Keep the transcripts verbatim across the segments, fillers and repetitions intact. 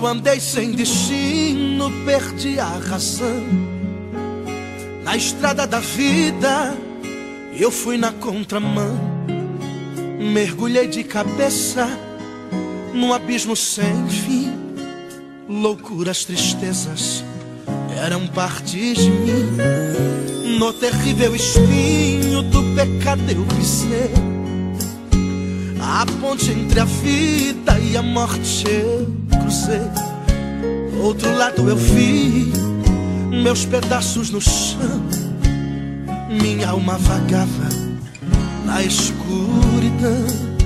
andei sem destino, perdi a razão. Na estrada da vida eu fui na contramão. Mergulhei de cabeça num abismo sem fim. Loucuras, tristezas eram parte de mim. No terrível espinho do pecado eu pisei. A ponte entre a vida e a morte eu cruzei. Do outro lado eu vi meus pedaços no chão. Minha alma vagava na escuridão.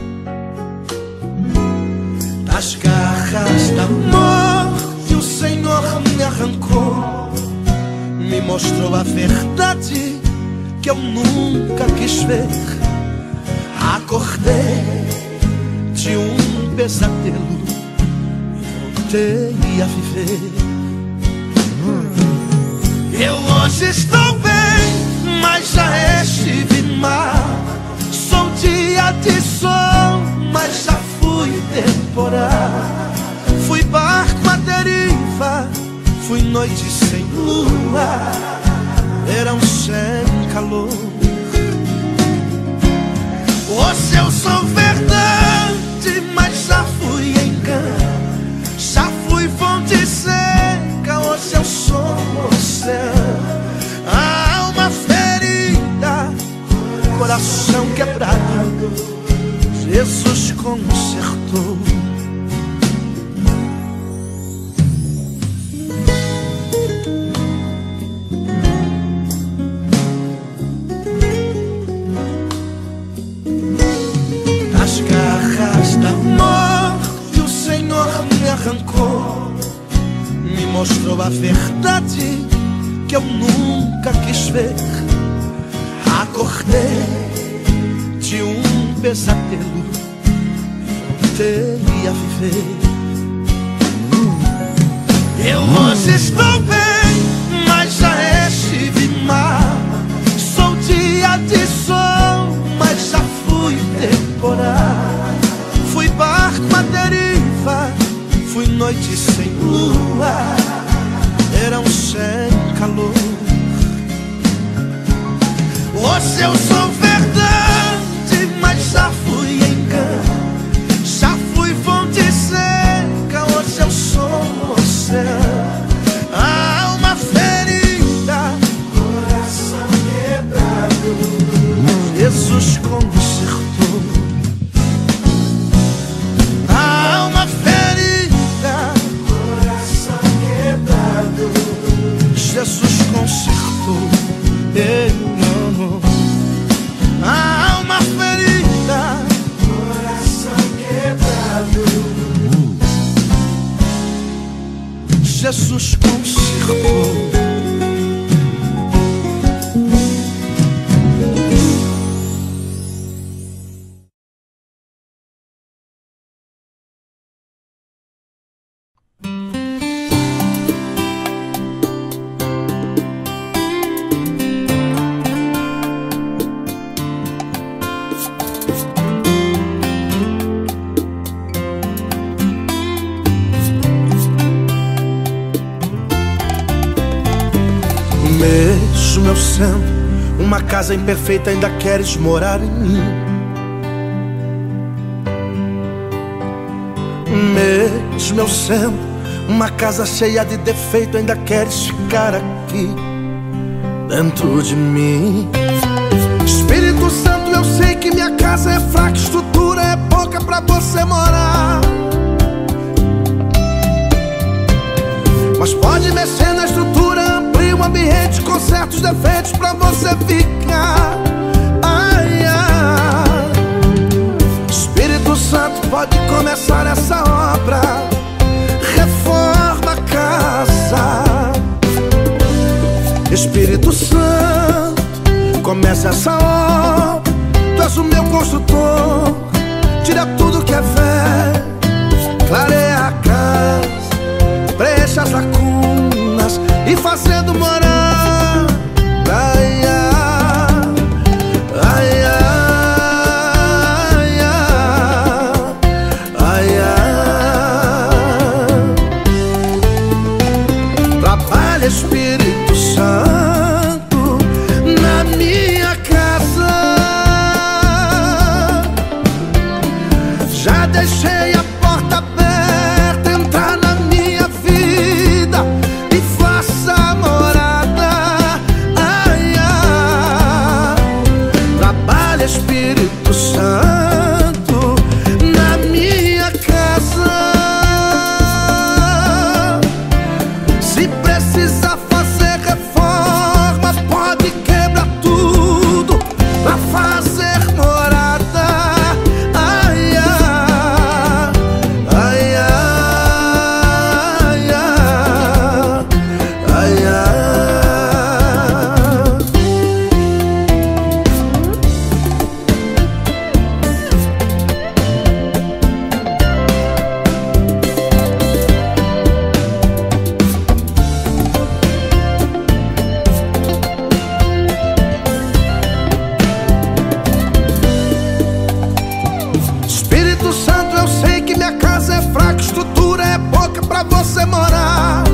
Das garras da morte o Senhor me arrancou. Me mostrou a verdade que eu nunca quis ver. Acordei de um pesadelo e voltei a viver. Eu hoje estou bem, mas já estive mal. Sou dia de sol, mas já fui temporal. Fui barco à deriva, fui noite sem lua, verão sem calor. Hoje eu sou verdade, mas já fui engano. Já fui fonte seca, hoje eu sou oceano. A alma ferida, coração quebrado, Jesus consertou. Das garras da morte o Senhor me arrancou. Me mostrou a verdade que eu nunca quis ver. Acordei de um pesadelo e voltei a viver. Eu hoje estou bem, mas já estive mal. Sou dia de sol, mas já fui temporal. Fui barco à deriva, fui noite sem lua, verão sem calor. Hoje eu sou verdade, mas já fui engano. Já fui fonte seca, hoje eu sou oceano. A alma ferida, coração quebrado, Jesus consertou. A alma ferida, coração quebrado, Jesus consertou. Eu a alma ferida, coração quebrado, Jesus consertou. Mesmo eu sendo uma casa imperfeita, ainda queres morar em mim. Mesmo eu sendo uma casa cheia de defeito, ainda queres ficar aqui dentro de mim. Espírito Santo, eu sei que minha casa é fraca, estrutura é pouca pra você morar, mas pode mexer na estrutura, o ambiente com certos defeitos pra você ficar. Ai, ai. Espírito Santo, pode começar essa obra. Reforma a casa. Espírito Santo, comece essa obra. Tu és o meu construtor. Tira tudo que é velho, clareia a casa, preencha as lacunas e fazendo morar. Ai, ai, ai, ai, ai, ai. pra você morar.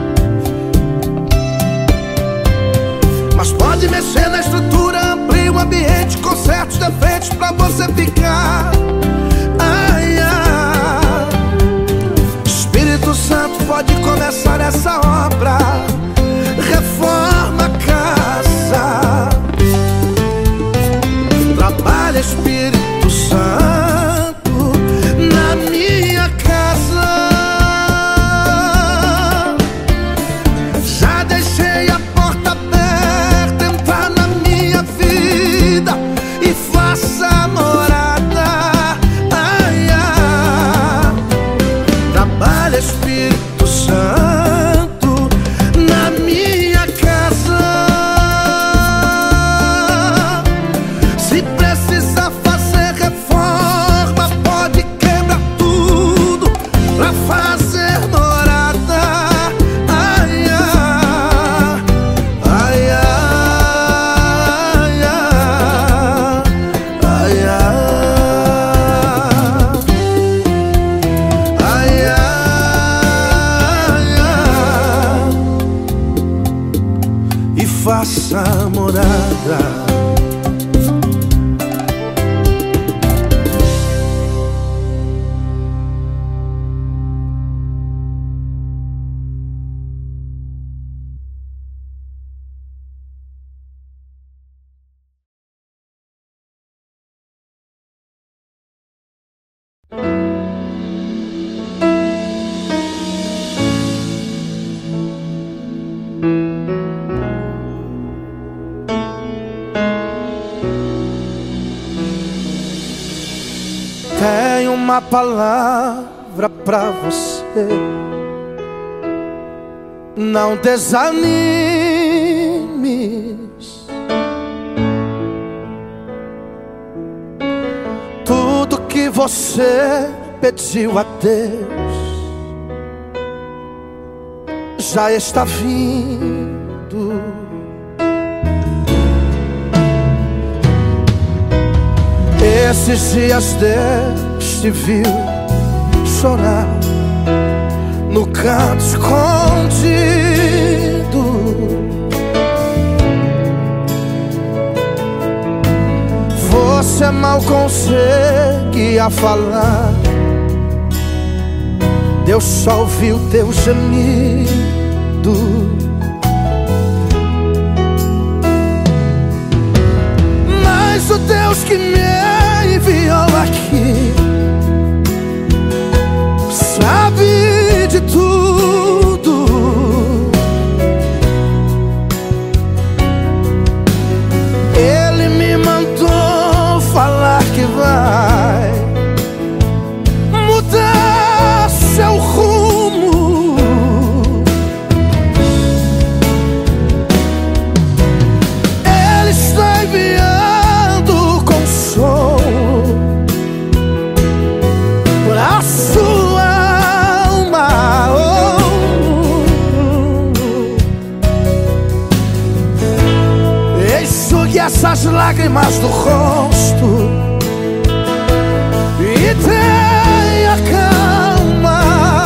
Mas pode mexer na estrutura, amplia o ambiente, conserta os defeitos pra você ficar. Ai, ai. Espírito Santo pode começar essa obra. Reforma a casa. Trabalha, Espírito Santo, na minha casa. Já deixei a porta aberta, entra na minha vida e faça morada. Ai, ai. Trabalha, Espírito Santo, na minha casa. Se precisar fazer reforma, pode quebrar tudo pra fazer morada. Ai, ai, ai, ai, ai, ai, ai, ai, ai. E faça morada. Tenho uma palavra pra você. Não desanimes. Tudo que você pediu a Deus já está vindo. Esses dias Deus te viu chorar no canto escondido. Você mal conseguia falar, Deus só ouviu teu gemido. Mas o Deus que me enviou aqui sabe de tudo. Ele me mandou falar que vai mudar seu rumo. Ele está enviando consolo pra sua alma. Oh. Enxugue essas lágrimas do rosto e tenha calma.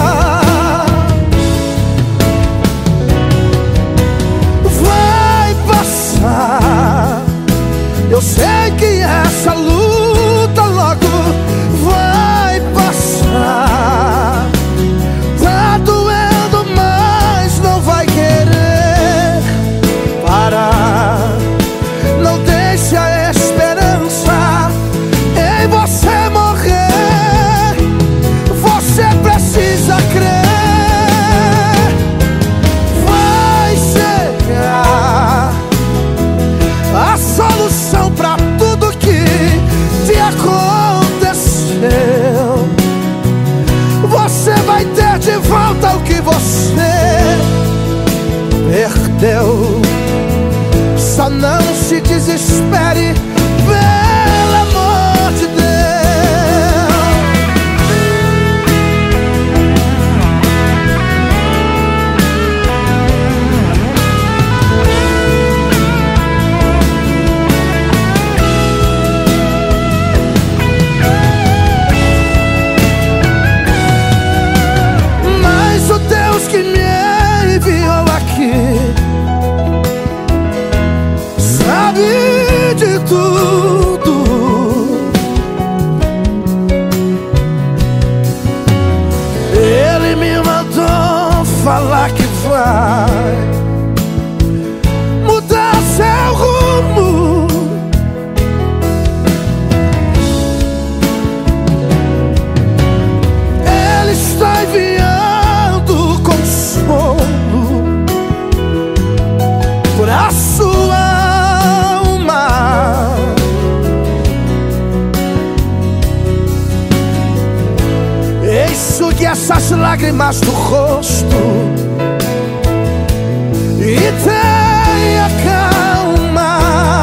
Vai passar. Eu sei que essa luta logo vai passar. Tá doendo, mas não vai querer parar. Não deixe a esperança em você morrer. Você precisa crer. Vai chegar a solução pra tudo que te aconteceu. Você vai ter de volta o que você perdeu. Só não se desespere, pelo amor de Deus. Mas o vai mudar seu rumo. Ele está enviando consolo pra sua alma. Enxugue essas lágrimas do rosto e tenha calma.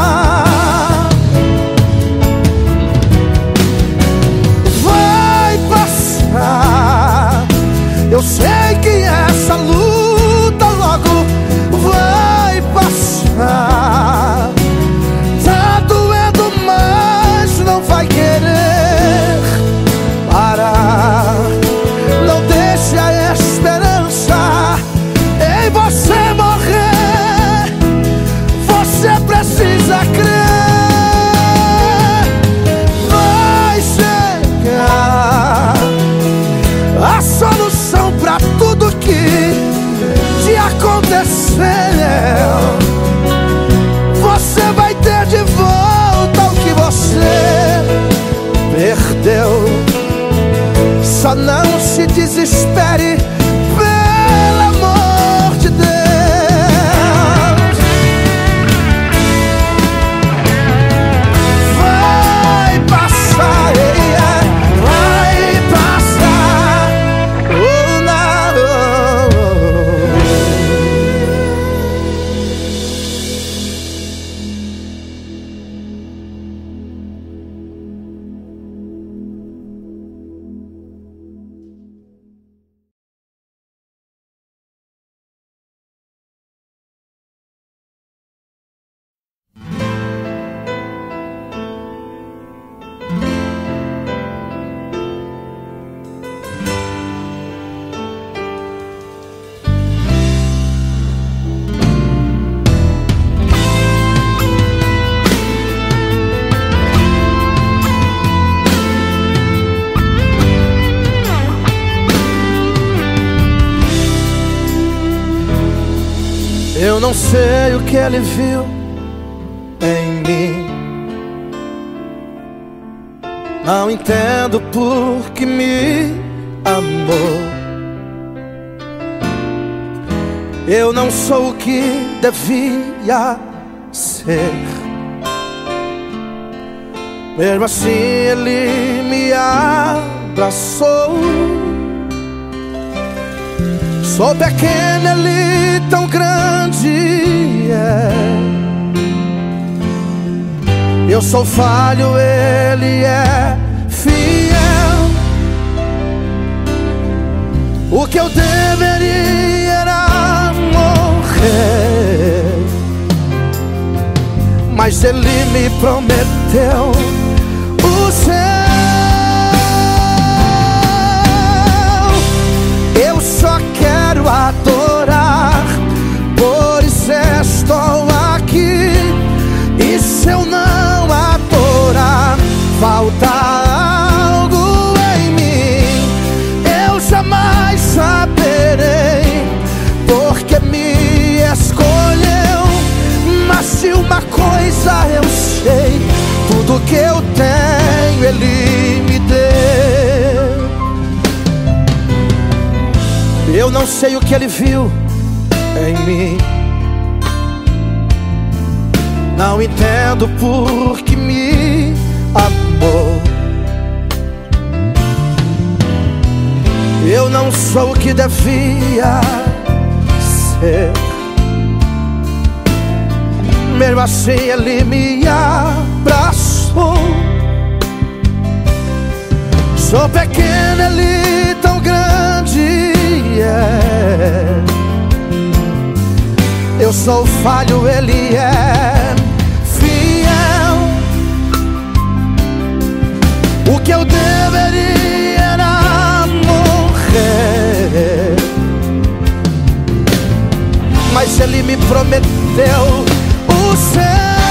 Vai passar. Eu sei que essa luta logo vai passar. Tá doendo, mas não vai querer parar. Não deixe a esperança em você morrer. Você precisa crer. Vai chegar a solução pra tudo que te aconteceu. Você vai ter de volta o que você perdeu. Só não se desespere, pelo amor de Deus. Vai passar, yeah, vai passar. Oh, não. Eu não sei o que ele viu em mim, não entendo por que me amou. Eu não sou o que devia ser, mesmo assim ele me abraçou. Sou pequeno, ele tão grande é. Eu sou falho, ele é fiel. O que eu deveria era morrer, mas ele me prometeu o céu. Eu só quero adorar, por isso estou aqui. E se eu não adorar, falta algo em mim. Eu jamais saberei porque me escolheu. Mas de uma coisa eu sei, tudo que eu tenho ele me deu. Eu não sei o que ele viu em mim, não entendo por que me amou. Eu não sou o que devia ser, mesmo assim ele me abraçou. Sou pequeno, ele tão grande é. Eu sou falho, ele é fiel. O que eu deveria era morrer, mas ele me prometeu o céu.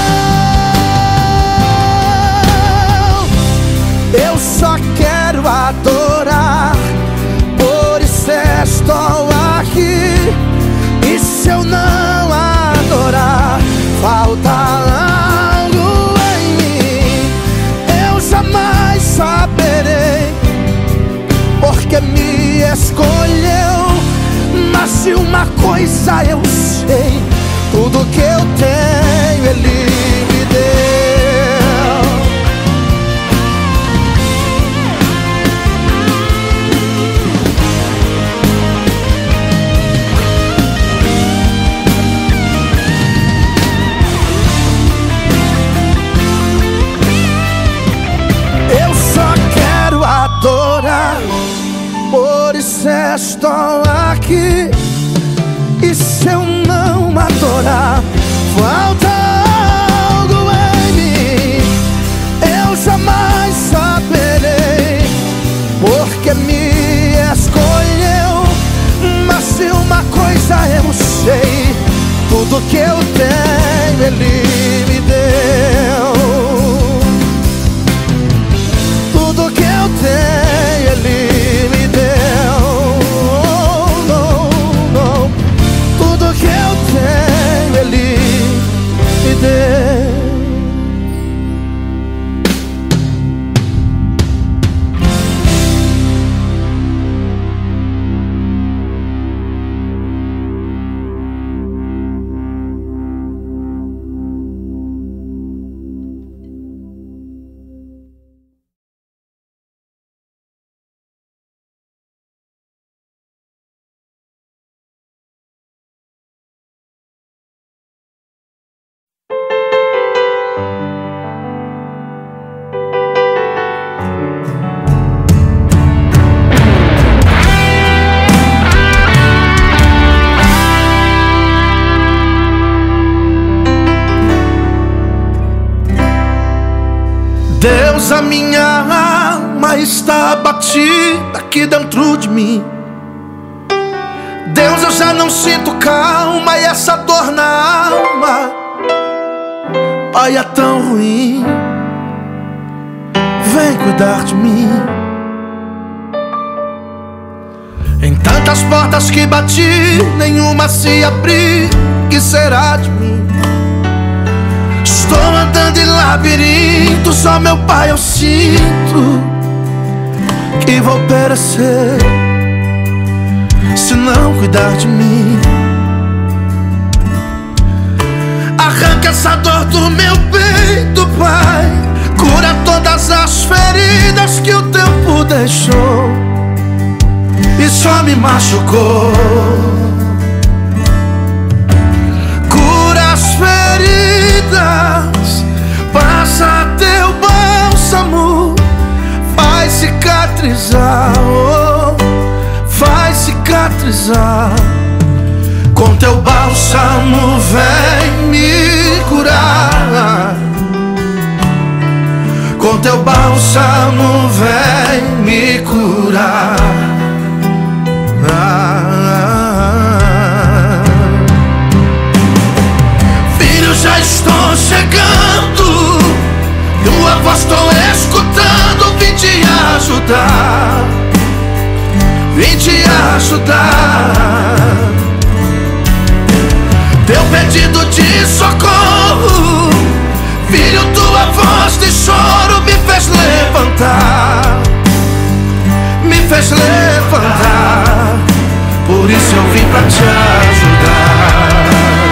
Eu só quero adorar, por isso estou aqui. de uma coisa eu sei: tudo que eu tenho Ele me deu. Eu só quero adorar, por isso estou aqui. E se eu não adorar, falta algo em mim. Eu jamais saberei porque me escolheu. Mas se uma coisa eu sei: tudo que eu tenho Ele me deu. Tudo que eu tenho Ele me deu. Ele me deu. Deus, a minha alma está abatida aqui dentro de mim. Deus, eu já não sinto calma e essa dor na alma, Pai, é tão ruim. Vem cuidar de mim. Em tantas portas que bati, nenhuma se abriu. Que será de mim? Estou andando em labirinto, só meu Pai eu sinto que vou perecer se não cuidar de mim. Arranca essa dor do meu peito, Pai. Cura todas as feridas que o tempo deixou e só me machucou. Cura as feridas, passa teu bálsamo, faz cicatrizar, oh, faz cicatrizar. Com teu bálsamo vem me curar. Com teu bálsamo vem me curar. ah. Filho, já estou chegando, tua voz estou escutando. Vim te ajudar, vim te ajudar. Teu pedido de socorro, filho, tua voz de choro me fez levantar, me fez levantar. Por isso eu vim pra te ajudar.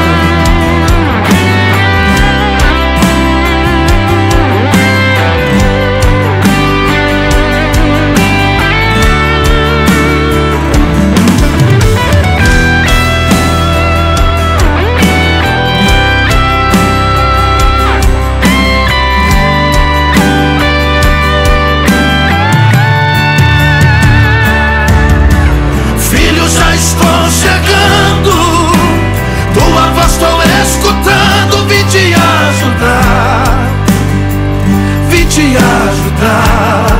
Estou chegando, tua voz estou escutando. Vim te ajudar, vim te ajudar.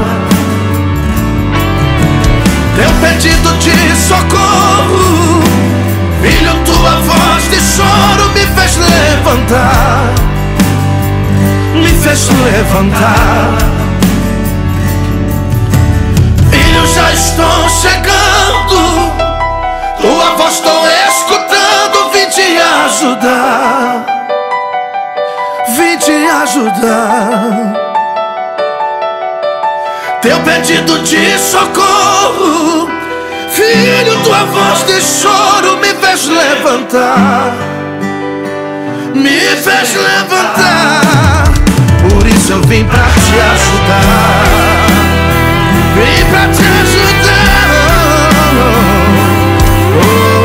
Teu pedido de socorro, filho, tua voz de choro me fez levantar, me fez levantar. Filho, já estou chegando, tua voz estou escutando. Vim te ajudar, vim te ajudar. Teu pedido de socorro, filho, tua voz de choro me levantar, me fez levantar. Por isso eu vim pra te ajudar, vim pra te ajudar. Oh, oh.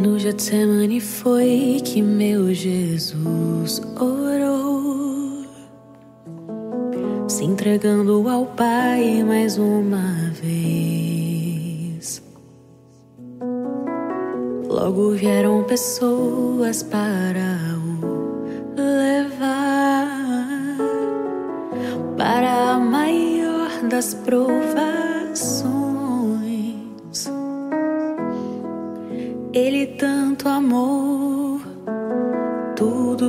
No Getsemane foi que meu Jesus orou, se entregando ao Pai mais uma vez. Logo vieram pessoas para o levar para a maior das provações. Ele tanto amou, tudo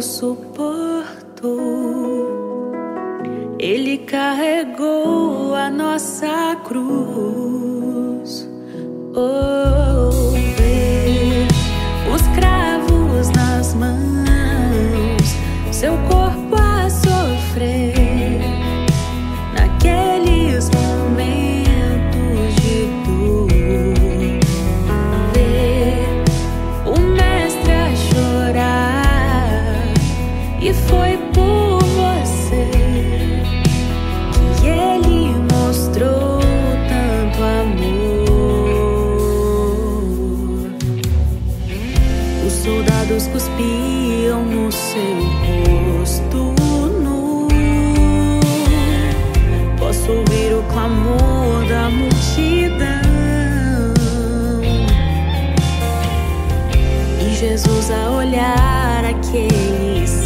suportou. Ele carregou a nossa cruz. Oh, ver os cravos nas mãos, seu corpo a sofrer, naqueles momentos de dor. Ver o mestre a chorar, e foi por você que ele mostrou tanto amor. Os soldados cuspiam no seu rosto nu. Posso ouvir o clamor da multidão, e Jesus a olhar aqueles